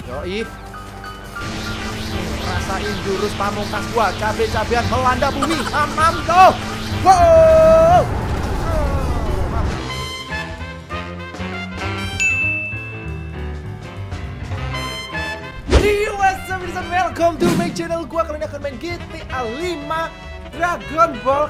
Yoi. Rasain jurus pamungkas gua, cabe-cabean melanda bumi. Go. Wow. Welcome to my channel. Gua kali ini akan main GTA 5 Dragon Ball.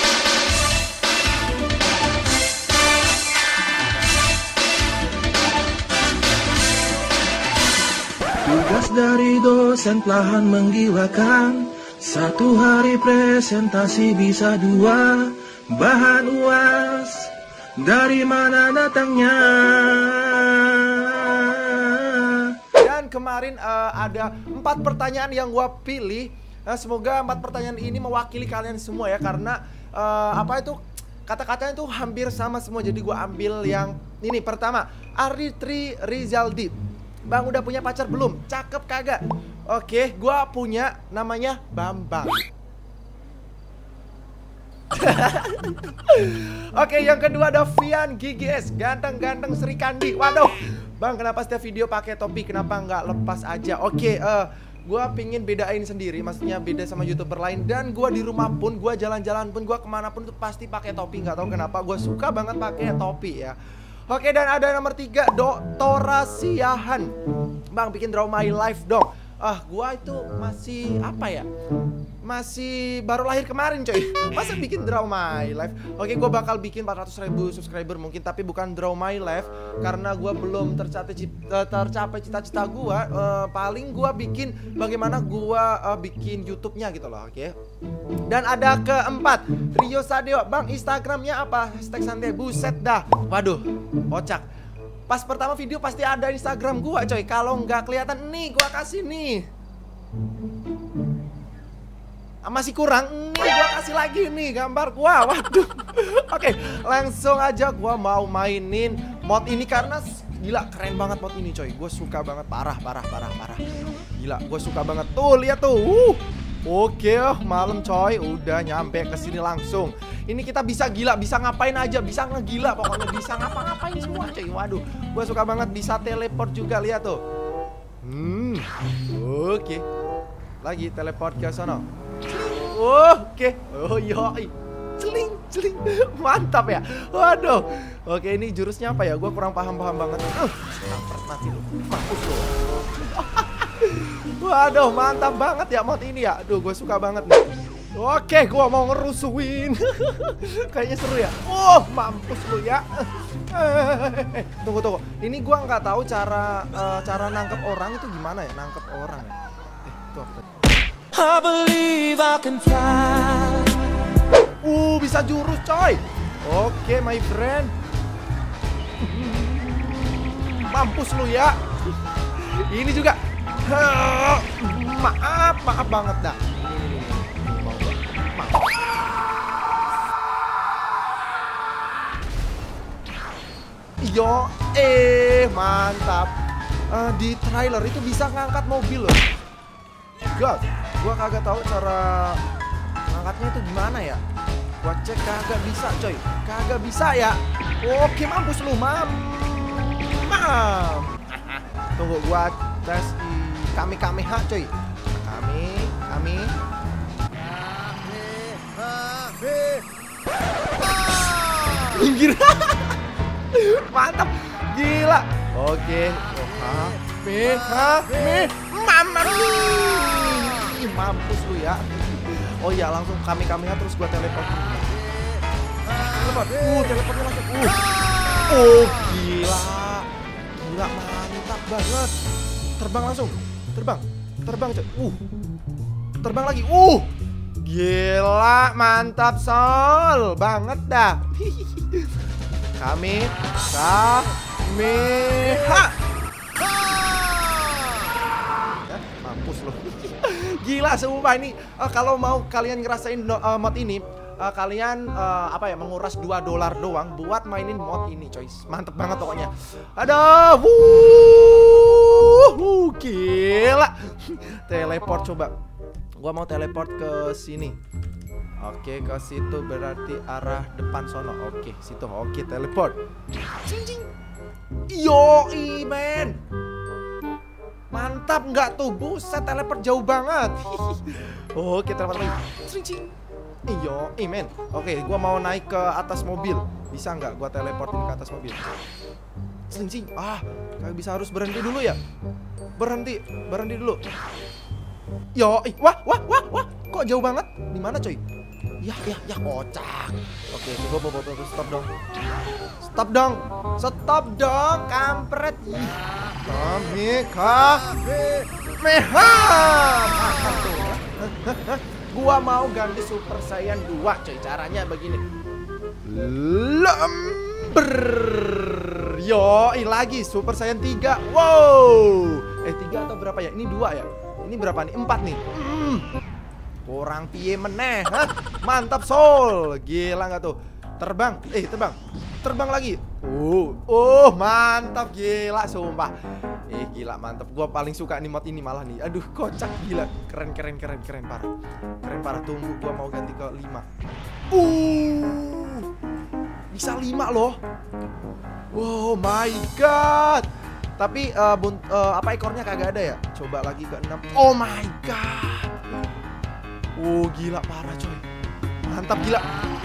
Tugas dari dosen perlahan menggilakan. Satu hari presentasi bisa dua. Bahan UAS dari mana datangnya? Dan kemarin ada 4 pertanyaan yang gua pilih. Semoga 4 pertanyaan ini mewakili kalian semua ya. Karena kata-katanya tuh hampir sama semua. Jadi gua ambil yang ini. Pertama, Aritri Rizaldi. Bang, udah punya pacar belum? Cakep kagak? Oke, gua punya, namanya Bambang. Oke, yang kedua ada Vian GGS, ganteng-ganteng Sri Kandi. Waduh, Bang, kenapa setiap video pakai topi? Kenapa nggak lepas aja? Oke, gua pingin bedain sendiri, maksudnya beda sama YouTuber lain. Dan gua di rumah pun, gua jalan-jalan pun, gua kemana pun tuh pasti pakai topi. Nggak tahu kenapa, gua suka banget pakai topi ya. Oke, dan ada nomor 3, Doktora Siahan. Bang, bikin Draw My Life dong. Gua itu masih apa ya? Masih baru lahir kemarin coy. Masa bikin Draw My Life? Oke, gua bakal bikin 400.000 subscriber mungkin, tapi bukan Draw My Life karena gua belum tercapai cita-cita gua. Paling gua bikin bagaimana gua bikin YouTube-nya gitu loh, oke. Dan ada keempat, Rio Sadeo. Bang, Instagramnya apa? Hashtag santai. Buset dah. Waduh, kocak. Pas pertama video pasti ada Instagram gua coy. Kalau nggak kelihatan nih, gua kasih nih. Masih kurang, nih gua kasih lagi nih gambar gua. Waduh. Oke, langsung aja gua mau mainin mod ini karena gila keren banget mod ini coy. Gua suka banget, parah. Gila, gua suka banget. Tuh, lihat tuh. Oke, malam coy, udah nyampe ke sini langsung. Ini kita bisa gila, bisa ngapain aja, bisa ngegila pokoknya, bisa ngapa-ngapain semua coy. Waduh, gua suka banget, bisa teleport juga, lihat tuh. Oke. Lagi teleport ke sana. Oke. Oh yoi. Celing. Mantap ya. Waduh. Oke, ini jurusnya apa ya? Gua kurang paham banget. Mati lu. Mampus lu. Waduh, mantap banget ya mod ini ya. Aduh, gue suka banget nih. Oke, gue mau ngerusuin. Kayaknya seru ya. Mampus lu ya. Tunggu. Ini gue nggak tahu cara nangkep orang itu gimana ya? Nangkep orang ya. Itu apa? I believe I can fly. Bisa jurus coy. Oke, my friend. Mampus lu ya. Ini juga. Maaf banget dah. Yo, mantap. Di trailer itu bisa ngangkat mobil loh. God, gua kagak tahu cara ngangkatnya itu gimana ya. Gua cek kagak bisa coy. Kagak bisa ya. Oke, mampus lu, Tunggu, gua tes Kamehameha coy. Kami. Gila. Mantap. Gila. Oke. Mampus lu ya. Oh iya, langsung Kamehameha terus gua teleport. Teleportnya langsung. Gila. Mantap banget. Terbang langsung. Terbang coy. Terbang lagi. Gila, mantap Sol. Banget dah. Kamehameha. Mampus loh. Gila sumpah ini. Kalau mau kalian ngerasain mod ini, kalian menguras $2 doang buat mainin mod ini coy. Mantep banget pokoknya. Aduh. Gila. Teleport coba. Gua mau teleport ke sini. Oke, ke situ berarti arah depan sono. Oke, situ. Oke, teleport. Yo, men. Mantap nggak tuh? Buset, teleport jauh banget. Oke, teleport lagi. Cing. Iyo, men. Oke, gua mau naik ke atas mobil. Bisa nggak gua teleportin ke atas mobil? Cing. Kayak bisa, harus berhenti dulu ya. Berhenti dulu. Yo, wah. Kok jauh banget? Di mana, coy? Ya, kocak. Oke, gua stop dong, kampret. Meha. Gua mau ganti Super Saiyan 2, coy. Caranya begini. Lember. Yo, lagi Super Saiyan 3. Wow. 3 atau berapa ya? Ini 2 ya? Ini berapa nih? 4 nih. Kurang piye meneh, mantap Sol. Gila nggak tuh? Terbang lagi. Mantap, gila sumpah. Gila mantap. Gua paling suka nih mod ini malah nih. Aduh, kocak gila. Keren parah. Tunggu, gua mau ganti ke 5. Bisa 5 loh. Oh my god. Tapi ekornya kagak ada ya? Coba lagi ke 6. Oh my god. Gila parah coy. Mantap gila.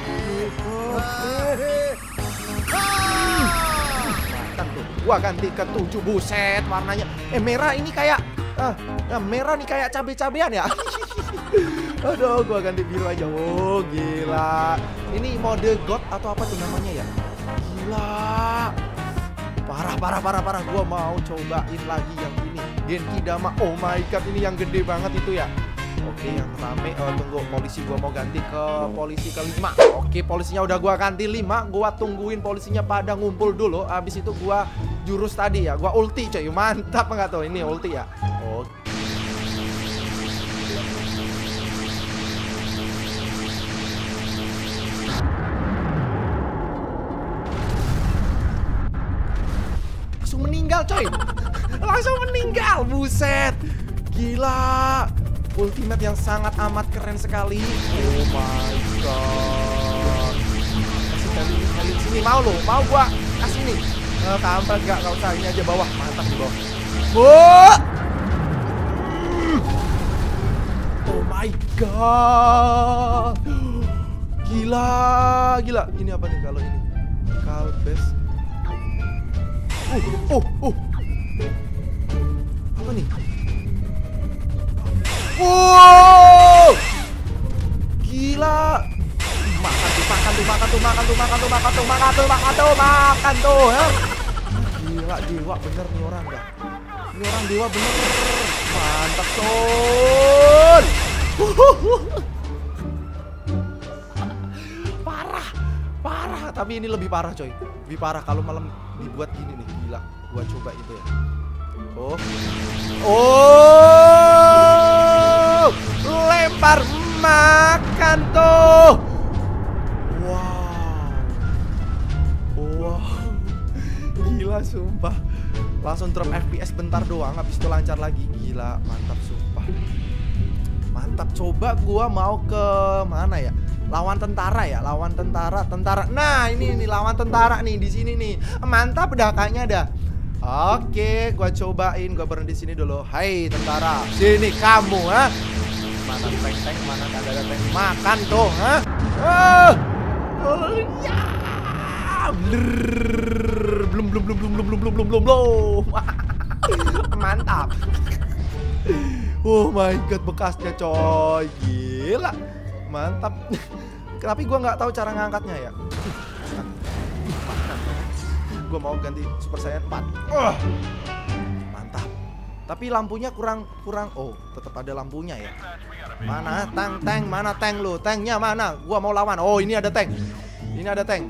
Mantap tuh. Gua ganti ke 7. Buset, warnanya merah ini kayak merah nih kayak cabe-cabean ya. Aduh, gua ganti biru aja. Gila. Ini mode god atau apa tuh namanya ya? Gila. Parah. Gua mau cobain lagi yang ini. Genki Dama. Oh my god, ini yang gede banget itu ya. Oke, yang rame. Tunggu, polisi gua mau ganti ke polisi ke-5. Oke, polisinya udah gua ganti 5. Gua tungguin polisinya pada ngumpul dulu. Abis itu gua jurus tadi ya. Gua ulti coy. Mantap enggak tuh? Ini ulti ya. Oke. Coy, langsung meninggal, buset, gila, ultimate yang sangat amat keren sekali. Oh my god, kasih kali sini, mau gua kasih nih, kampret gak usah, ini aja bawah, mantap di bawah. Oh my god, gila, ini apa nih kalau ini, Kalbes. Apa nih? Gila. Makan tuh. Gila, dewa bener nih orang dah. Ini orang dewa bener. Mantap, Son. Parah, tapi ini lebih parah coy. Lebih parah kalau malam dibuat gini nih. Gila, gua coba itu ya. Lempar, makan tuh. Wow. Gila sumpah. Langsung drop FPS bentar doang, habis itu lancar lagi. Gila, mantap sumpah. Mantap, coba gua mau ke mana ya? Lawan tentara ya, tentara. Nah, ini lawan tentara nih di sini nih. Mantap dah kayaknya dah. Oke, gua cobain, gua berhenti sini dulu. Hai tentara, sini kamu, Mana tank, mana kagak ada tank. Makan tuh, ya. Belum. Mantap. Oh my god, bekasnya coy. Gila. Mantap. Tapi gua nggak tahu cara ngangkatnya ya. Gua mau ganti Super Saiyan 4. Mantap. Tapi lampunya kurang. Oh, tetap ada lampunya ya. Mana tank? Mana tank lu? Tanknya mana? Gua mau lawan. Oh, ini ada tank. Ini ada tank.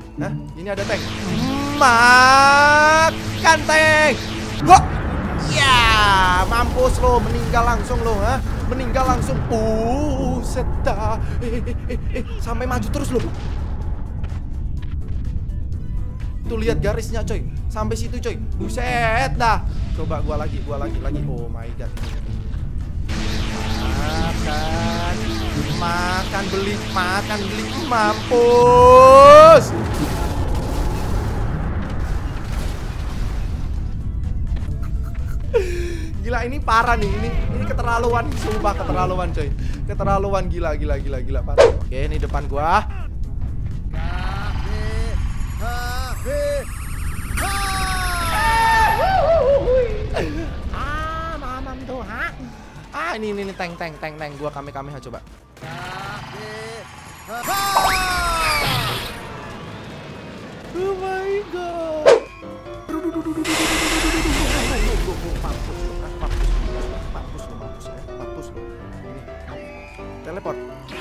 Makan tank. Gua. Ya, mampus lo, meninggal langsung lo, meninggal langsung. Seta. Sampai maju terus lo. Tuh lihat garisnya coy. Sampai situ coy. Buset dah. Coba gua lagi. Oh my god. Makan beli. Mampus. Gila Gila, ini parah nih. Ini keterlaluan, sumpah keterlaluan coy. Keterlaluan, gila parah. Oke, ini depan gua. Mamam tuh, ha? Ini tank. Gua Kamehameha coba. Oh my god. Mampus lu. Teleport.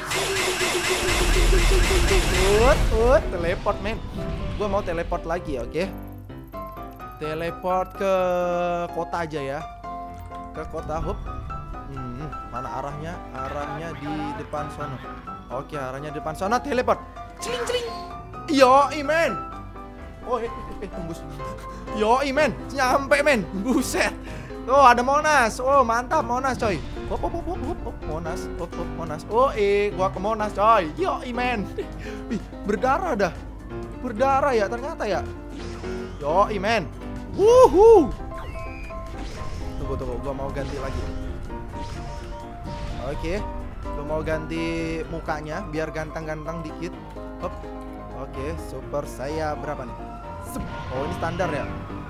Teleport, men. Gua mau teleport lagi, oke? Teleport ke kota aja ya. Ke kota hub. Mana arahnya? Arahnya di depan sono. Oke, arahnya di depan sono. Teleport. Celing. Yoi, men. Oh, tembus. Yoi, men. Nyampe, men. Buset. Oh, ada Monas. Oh, mantap Monas, coy. Hop. Monas. Monas. Oh, gua ke Monas, coy. Yoi, men. Berdarah dah. Berdarah ya ternyata ya. Yoi, men. Wuhu. Tunggu, gua mau ganti lagi. Oke. Gua mau ganti mukanya biar ganteng-ganteng dikit. Hop. Oke, super saya berapa nih? Oh, ini standar ya.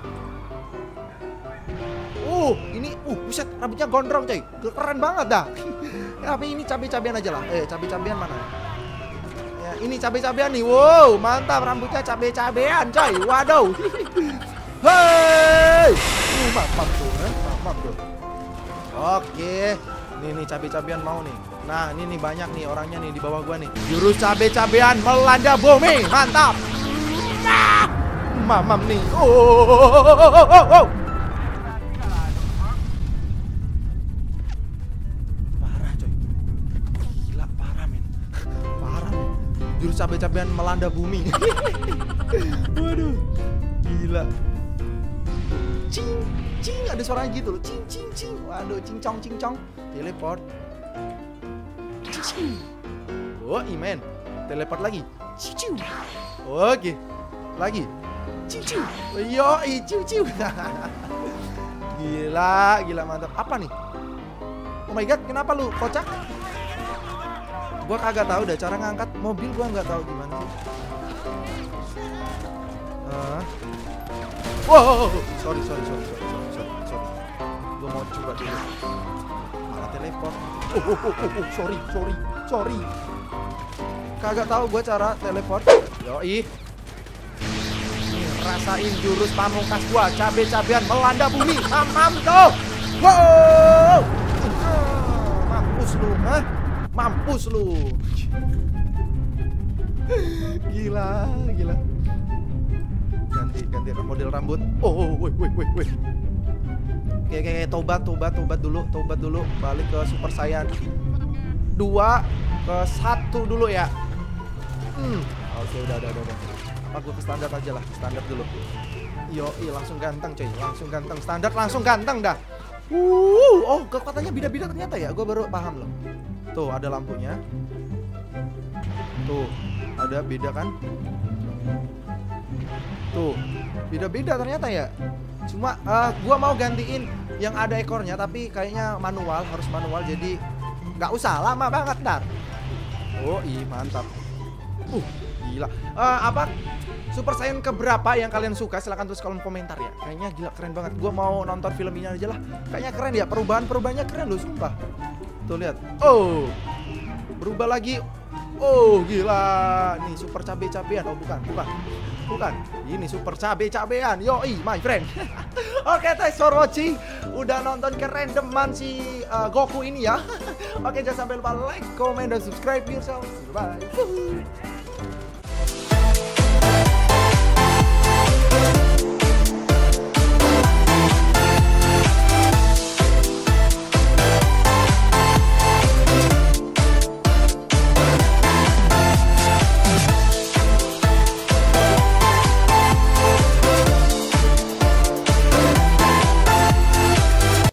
Ini buset, rambutnya gondrong coy. Keren banget dah. Tapi ini cabe-cabean aja lah. Cabe-cabean mana? Ya, ini cabe-cabean nih. Wow, mantap rambutnya cabe-cabean coy. Waduh. Hei. Maaf tuh. Oke. Nih cabe-cabean mau nih. Nah, ini nih banyak nih orangnya nih di bawah gua nih. Jurus cabe-cabean melanda bumi. Mantap. Mamam nih. Oh. Parah coy. Gila, parah men. Jurus cabe-cabean melanda bumi. Waduh. Gila. Cing, ada suara gitu loh. Cing. Waduh, cincong. Teleport. Oh, imen. Teleport lagi. Ciu. Oke. Lagi. Ciu. Yoi, ciu. Gila mantap. Apa nih? Oh my god, kenapa lu kocak? Gua kagak tahu dah cara ngangkat mobil, gua nggak tahu gimana sih. Wow, sorry. Gua mau coba dulu. Malah teleport. Sorry. Kagak tahu gue cara teleport. Yoi. Rasain jurus pamungkas gua, cabe-cabean melanda bumi. Mamam tuh. Wow. Mampus lu. Gila. Ganti model rambut. Wih. Oke, tobat dulu. Balik ke Super Saiyan 2 ke 1 dulu ya. Oke, udah. Gue ke standar aja lah, standar dulu. Yoi, langsung ganteng coy, standar langsung ganteng dah. Oh, kekuatannya beda-beda ternyata ya, gue baru paham loh. Tuh, ada lampunya. Tuh, ada beda kan? Tuh, beda-beda ternyata ya. Cuma gua mau gantiin yang ada ekornya, tapi kayaknya harus manual, jadi nggak usah lama banget ntar. Oh mantap. Gila. Super Saiyan keberapa yang kalian suka? Silahkan tulis kolom komentar ya. Kayaknya gila keren banget. Gua mau nonton film ini aja lah. Kayaknya keren ya, perubahannya keren loh, sumpah. Tuh lihat. Oh, berubah lagi. Oh gila. Nih super cabe-cabean. Oh bukan. Ini super cabe-cabean. Yoi my friend. Oke, thanks for watching. Udah nonton kerandoman si Goku ini ya. Oke, jangan sampai lupa like, comment, dan subscribe yourself. Bye.